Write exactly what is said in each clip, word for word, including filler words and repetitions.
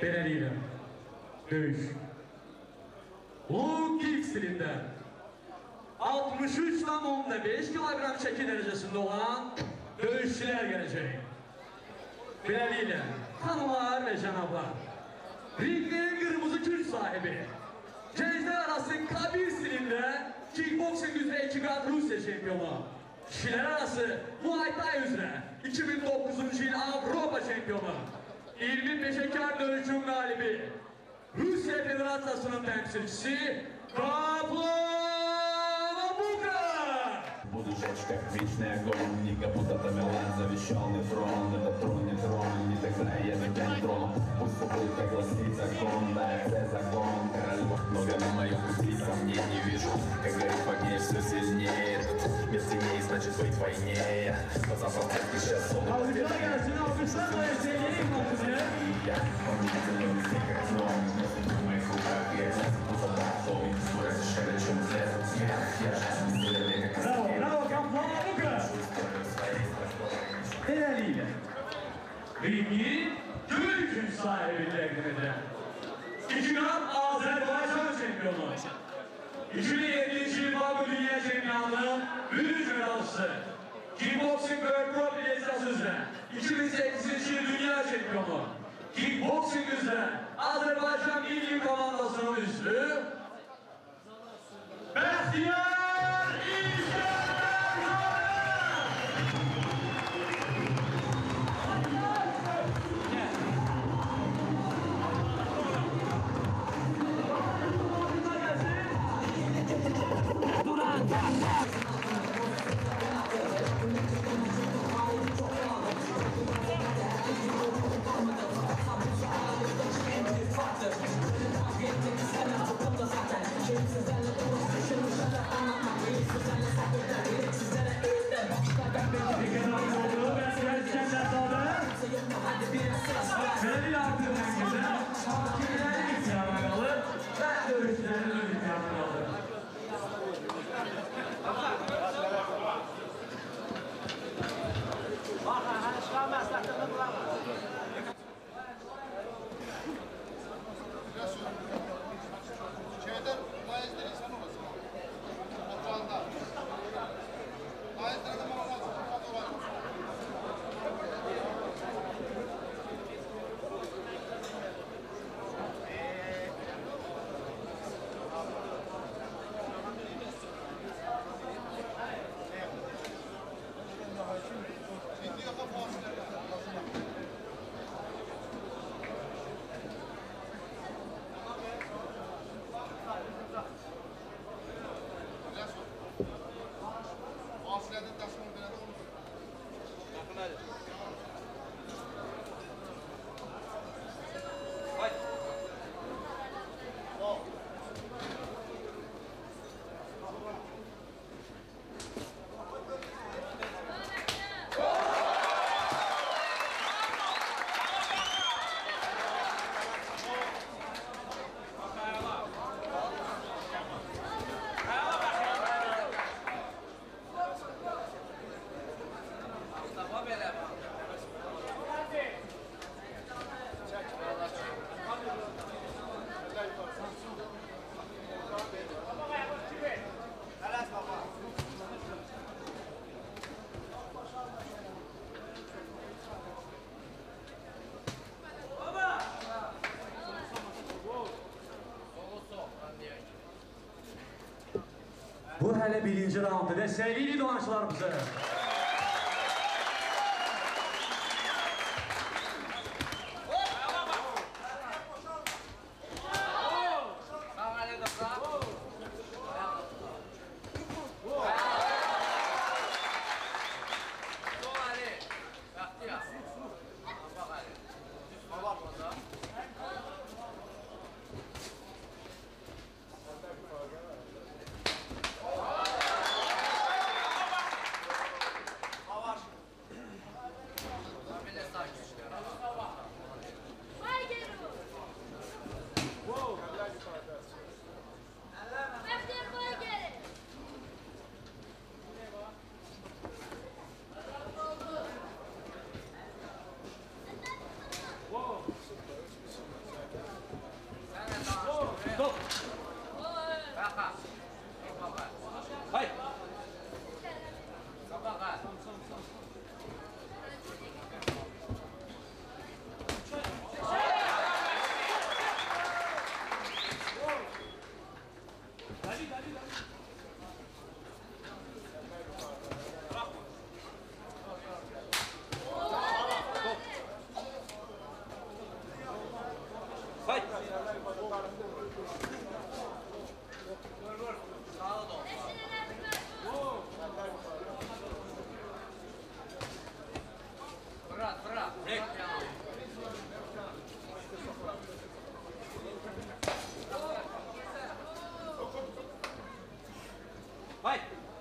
Beləliklə, döyüş. Luke stilində altmış üç nöqtə beş kilogram çəki dərəcəsində olan döyüşçülər gələcək. Beləliklə, xanımlar və cənablar, ringin qırmızı kürk sahibi, gənclər arası kabir stilində kickboxing üzrə iki qat Rusiya çempionu, kişilər arası Muay Thai üzrə iki min doqquzuncu il Avropa çempionu, iyirmi peşəkar döyüşün qalibi, Rusiya Federasiyasının təmsilçisi Kaplana Buka! Буду жечь, как вечный огонь, не капута Тамерлан, завещанный трон. Это трон, не трон, не тогда я тебя не трону. Пусть будет, как гласит закон, да, это закон. Король, много на моем пути сомнений не вижу. Как горит в огне все сильнее. Этот мир сильнее, значит быть войне. Пацан, подходи, сейчас он. Alkışlar gelsin, alkışlarla sevgili konuşuyor. Я, он не делает все как сон. Вместо в моих руках я буду готов. Скоро шагать, чем взлетом смерть. Я жизнь не как Bravo, bravo Kaplana Buka! Beləliklə, ringin döyüşün sahibi təqdim edən iki qat Azərbaycan çempionu, iki min yeddinci il Bakı Dünya Çempionluğu bürünc medalçısı, Kickboxing World Pro Federasiyası üzrə iki min səkkizinci il Dünya Çempionu, Kickboxing üzrə Azərbaycan milli komandasının üzvü Bəxtiyar İskəndərzadə! Belediye artığı merkezde hakimlerin ihtiyarına kalır ve dövüşçülerin ihtiyarına kalır. Şeyden faizleri insan olasın. Oturanda. Faizleri de bana lazım. Şimdi yaka faizleri. Fasilede taşımın bir adı olur. Yakın hadi. Haydi. Oh. Bu hələ birinci raundu. Dəstəkli dolanışlarımızı. Stop. Hay. Hay. Bırak, bırak. Break. Hay.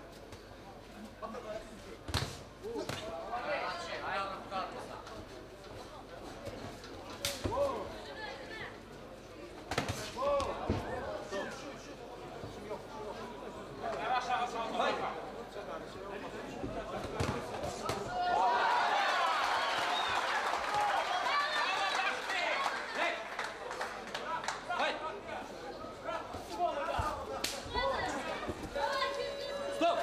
Ayağını tutarmasa. Hay. Break. Hay. Stop.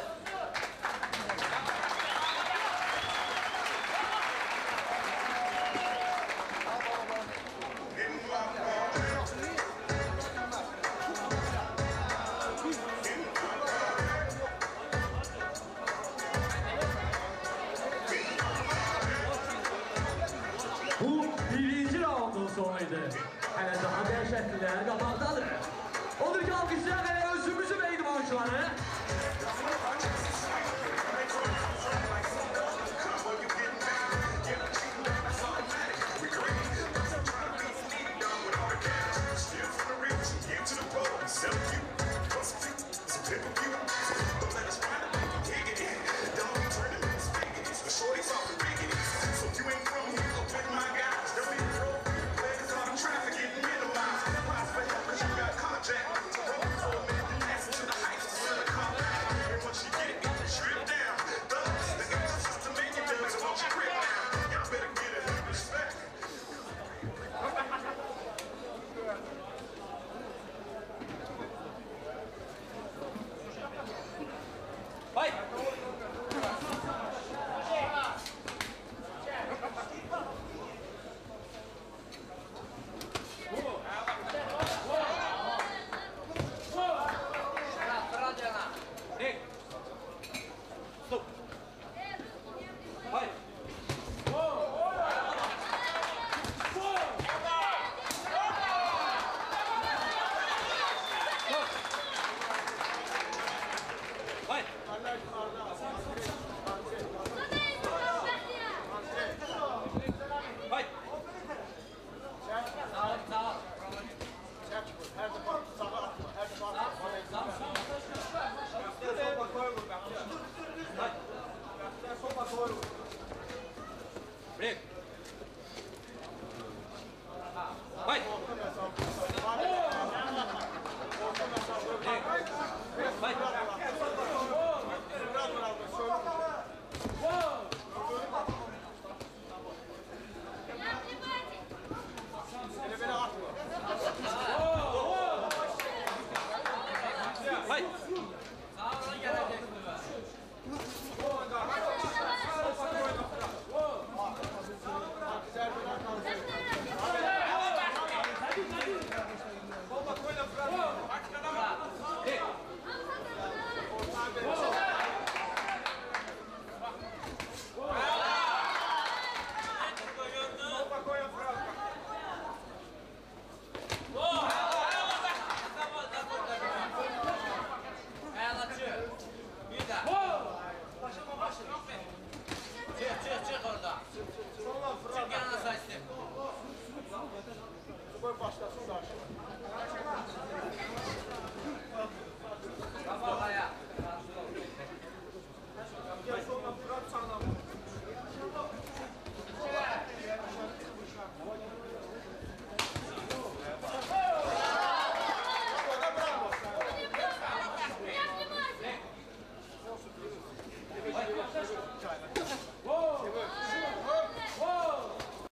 Bu birinci raundun sonuydu. Hələ daha dəhşətlilər qabaqdadır. Odur ki, alqışlayan hələ özümüzü və idmançıları.